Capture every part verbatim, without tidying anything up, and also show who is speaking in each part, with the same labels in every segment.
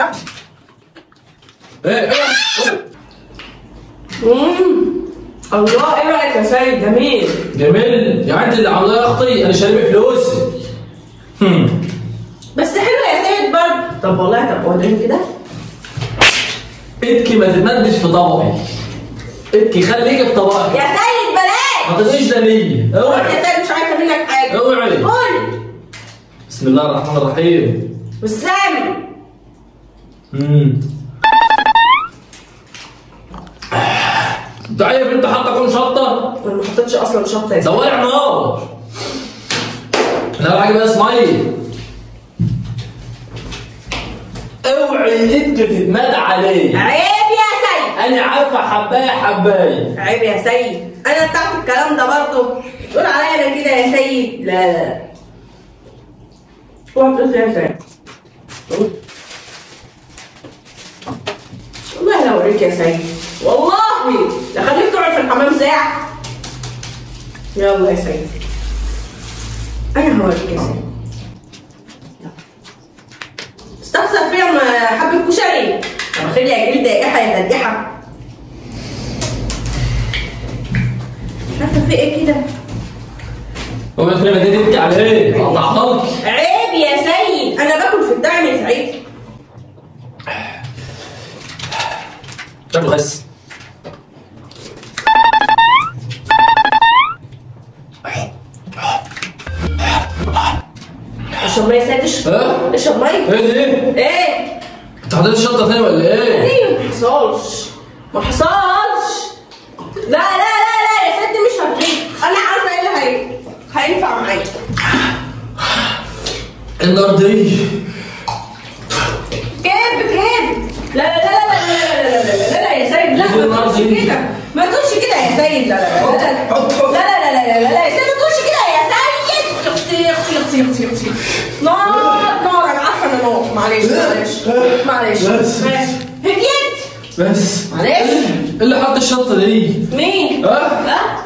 Speaker 1: ده.
Speaker 2: ايه ايه
Speaker 1: امم الله، ايه رايك يا سيد؟ جميل
Speaker 2: جميل يا عندي اللي عاملاه يا اختي، انا شارب فلوسي. هم
Speaker 1: بس حلو يا سيد برضه. طب والله، طب وريني كده.
Speaker 2: ايدكي ما تتمدش في طبقي، ايدكي خليكي في طبقي.
Speaker 1: يا سيد بلاش،
Speaker 2: ما تقوليش ده ليا.
Speaker 1: قول
Speaker 2: اوعي
Speaker 1: يا سيد، مش عايزه منك حاجه.
Speaker 2: اوعي.
Speaker 1: قول.
Speaker 2: بسم الله الرحمن الرحيم.
Speaker 1: والسام.
Speaker 2: امم انت عارف انت حاطه كام شطه؟
Speaker 1: انا ما حطيتش اصلا شطه يا سيد.
Speaker 2: ده ولع نار. انا حاجه بقى اسمعي، اوعي ايدك تتمد عليه.
Speaker 1: عيب يا سيد.
Speaker 2: انا عارفه حبايه حبايه.
Speaker 1: عيب يا سيد، انا بتاعت الكلام ده برضه. تقول عليا انا كده يا سيد؟ لا لا لا. اوعى تقول يا سيد. والله لا اوريك يا سيد، والله لا خليك تقعد في الحمام ساعه. يلا يا سيد، انا هوريك يا سيد. استخسر فيها حبه كشري. طب خلي يا جلد يا جحا يا تدجحه. مش عارفه في ايه كده.
Speaker 2: هو الكلمه دي تبكي على ايه؟ قطعتك.
Speaker 1: عيب يا سيد، انا باكل في الدعم يا سعيد.
Speaker 2: شكله خس.
Speaker 1: اشرب ميه يا سيد، اشرب.
Speaker 2: ها؟
Speaker 1: اشرب ميه.
Speaker 2: ايه دي؟
Speaker 1: ايه؟
Speaker 2: انت حطيت الشنطه تاني ولا ايه؟
Speaker 1: ايه؟ ما حصلش ما حصلش. لا لا لا لا يا سيد، مش هتغيب. انا عارفه ايه اللي هي هينفع معايا.
Speaker 2: النار دي
Speaker 1: كذب كذب. لا لا لا لا لا لا لا لا لا لا يا سيد، لا ما تقولش كده، ما تقولش كده يا سيد. لا لا لا لا لا لا لا لا لا يا سيد، ما تقولش كده يا سيد. اختي اختي اختي اختي اختي نار نار. انا عارفه انا نار. معلش معلش معلش.
Speaker 2: بس.
Speaker 1: هديت
Speaker 2: بس.
Speaker 1: معلش.
Speaker 2: ايه اللي حط الشنطه دي؟
Speaker 1: مين؟
Speaker 2: ها؟
Speaker 1: ها؟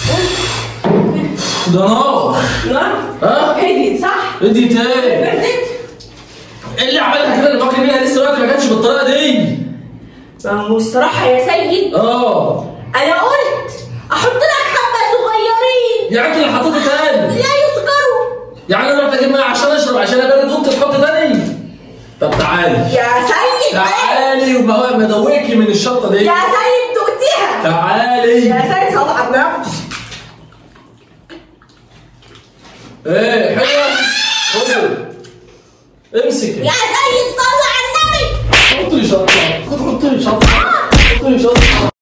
Speaker 2: ده نار.
Speaker 1: نار؟
Speaker 2: ها؟
Speaker 1: هديت صح؟
Speaker 2: ادي تاني.
Speaker 1: بردت؟
Speaker 2: ايه اللي عملها كده؟ اللي باكل منها لسه دلوقتي ما كانتش بالطريقه دي.
Speaker 1: ما هو الصراحه يا سيد
Speaker 2: اه
Speaker 1: انا قلت احط لك حبه صغيرين.
Speaker 2: يعني انت اللي حطيته تاني؟
Speaker 1: لا يسكروا.
Speaker 2: يعني انا رحت اجيب ميه عشان اشرب عشان ابرد وانت تحط تاني؟ طب تعالي
Speaker 1: يا سيد
Speaker 2: تعالي وما مدويكي من الشطه دي.
Speaker 1: يا سيد تؤتيها.
Speaker 2: تعالي
Speaker 1: يا سيد صلى على النبي.
Speaker 2: ايه حلوه؟ خدي امسكي.
Speaker 1: يا سيد صلى على النبي.
Speaker 2: حط لي شطه، حط لي شطه، حط لي شطه.